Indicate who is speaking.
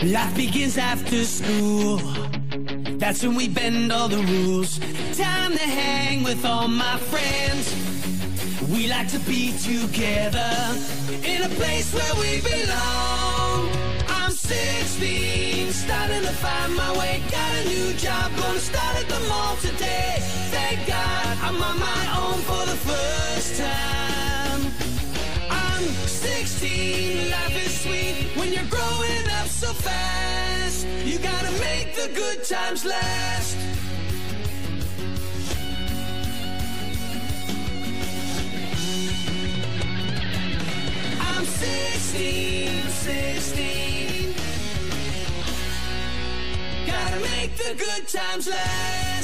Speaker 1: Life begins after school. That's when we bend all the rules. Time to hang with all my friends. We like to be together in a place where we belong. I'm 16, starting to find my way. Got a new job, gonna start at the mall today. Thank God I'm on my own for the first time. I'm 16, life is sweet when you're growing up so fast. You gotta make the good times last. I'm 16. Gotta make the good times last.